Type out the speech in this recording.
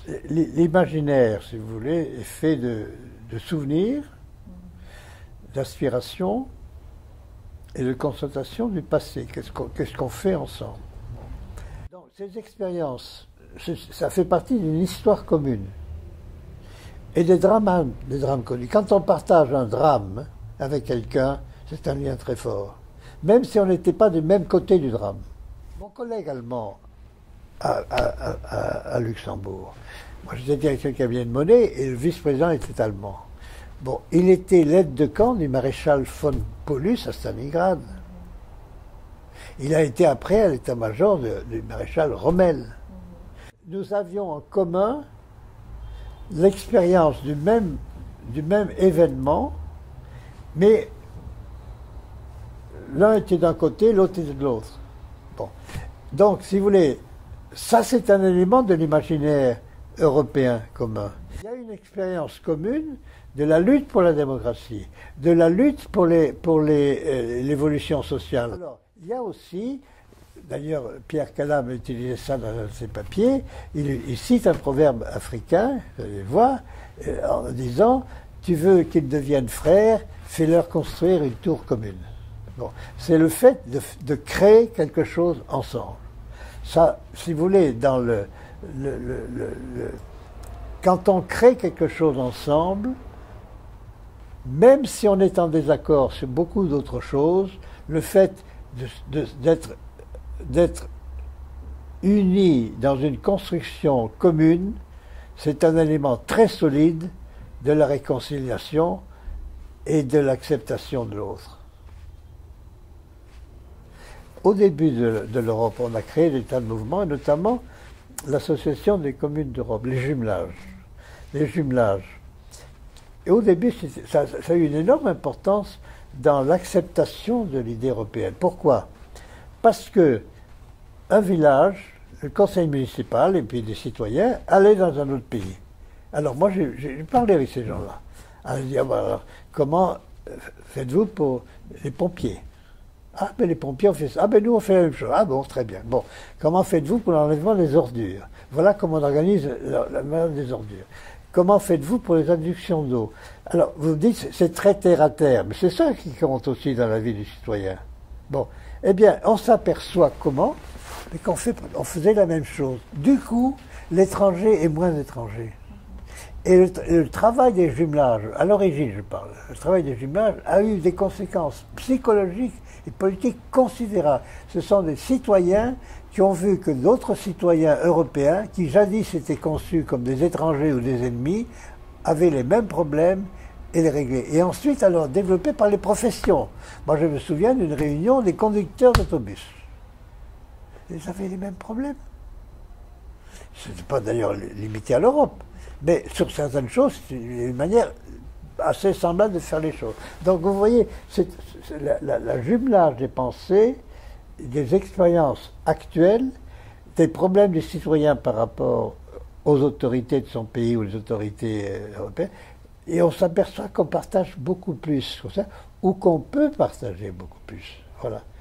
L'imaginaire, si vous voulez, est fait de souvenirs, d'aspirations et de constatation du passé. Qu'est-ce qu'on fait ensemble? Donc, ces expériences, ça fait partie d'une histoire commune. Et des drames connus. Quand on partage un drame avec quelqu'un, c'est un lien très fort. Même si on n'était pas du même côté du drame. Mon collègue allemand à Luxembourg, moi j'étais directeur du cabinet de monnaie et le vice-président était allemand. Bon, il était l'aide de camp du maréchal von Paulus à Stalingrad. Il a été après à l'état-major du maréchal Rommel. Nous avions en commun l'expérience du même événement, mais l'un était d'un côté, l'autre était de l'autre. Bon. Donc, si vous voulez, ça c'est un élément de l'imaginaire européen commun. Il y a une expérience commune de la lutte pour la démocratie, de la lutte pour l'évolution sociale. Alors, il y a aussi, d'ailleurs Pierre Calam a utilisé ça dans ses papiers, il cite un proverbe africain, vous allez voir, en disant « Tu veux qu'ils deviennent frères, fais-leur construire une tour commune ». Bon, c'est le fait de créer quelque chose ensemble. Ça, si vous voulez, quand on crée quelque chose ensemble, même si on est en désaccord sur beaucoup d'autres choses, le fait d'être unis dans une construction commune, c'est un élément très solide de la réconciliation et de l'acceptation de l'autre. Au début de l'Europe, on a créé des tas de mouvements, et notamment l'Association des communes d'Europe, les jumelages. Les jumelages. Et au début, ça a eu une énorme importance dans l'acceptation de l'idée européenne. Pourquoi? Parce que un village, le conseil municipal et puis des citoyens allaient dans un autre pays. Alors moi, j'ai parlé avec ces gens-là. Alors, je dis, alors, comment faites-vous pour les pompiers? Ah, ben les pompiers, on fait ça. Ah, ben nous, on fait la même chose. Ah, bon, très bien. Bon, comment faites-vous pour l'enlèvement des ordures? Voilà comment on organise la manière des ordures. Comment faites-vous pour les adductions d'eau? Alors, vous me dites, c'est très terre à terre, mais c'est ça qui compte aussi dans la vie du citoyen. Bon, eh bien, on s'aperçoit comment, mais on faisait la même chose. Du coup, l'étranger est moins étranger. Et le travail des jumelages, à l'origine je parle, le travail des jumelages a eu des conséquences psychologiques et politiques considérables. Ce sont des citoyens qui ont vu que d'autres citoyens européens, qui jadis étaient conçus comme des étrangers ou des ennemis, avaient les mêmes problèmes et les réglaient. Et ensuite, alors, développés par les professions. Moi, je me souviens d'une réunion des conducteurs d'autobus. Ils avaient les mêmes problèmes. Ce n'est pas d'ailleurs limité à l'Europe. Mais sur certaines choses, c'est une manière assez semblable de faire les choses. Donc vous voyez, la jumelage des pensées, des expériences actuelles, des problèmes des citoyens par rapport aux autorités de son pays ou les autorités européennes, et on s'aperçoit qu'on partage beaucoup plus, ou qu'on peut partager beaucoup plus. Voilà.